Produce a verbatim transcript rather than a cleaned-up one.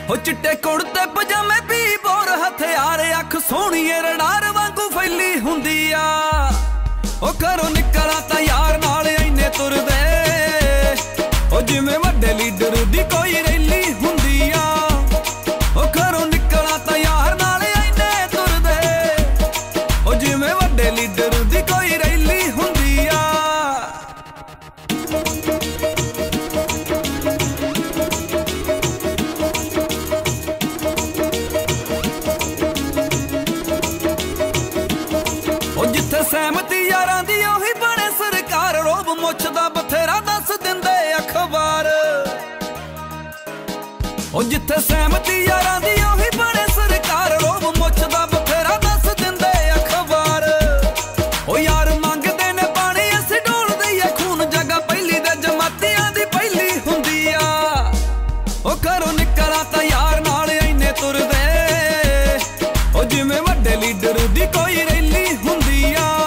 हो चिट्टे कुड़ते पजामे भी बोर हथियार अख सोहणीए रडार वांगू फैली हुंदी आ। ओ घरों निकला तां यार नाल इन्ने तुरदे ओ जिवें वड्डे लीडर दी कोई रैली हुंदी आ। ओ घरों निकला तां यार नाल इन्ने तुरदे ओ जिवें वड्डे लीडर दी कोई रैली हुंदी आ। जिथे सहमति यारां दी ओही बने सरकार रोब मुछदा बथेरा दस दिंदे अखबार। ओ जिथे सहमति यारां दी ओही बने सरकार रोब मुछदा बथेरा दस दिंदे अखबार। ओ यार मंगदे ने पानी असीं ढोल दईए खून जगह पहली दे जमातियां दी पहली हुंदी आ। ओ घरों निकला तां यार नाल इन्ने तुरदे ओ जिवें वड्डे लीडर दी कोई रैली हुंदी आ।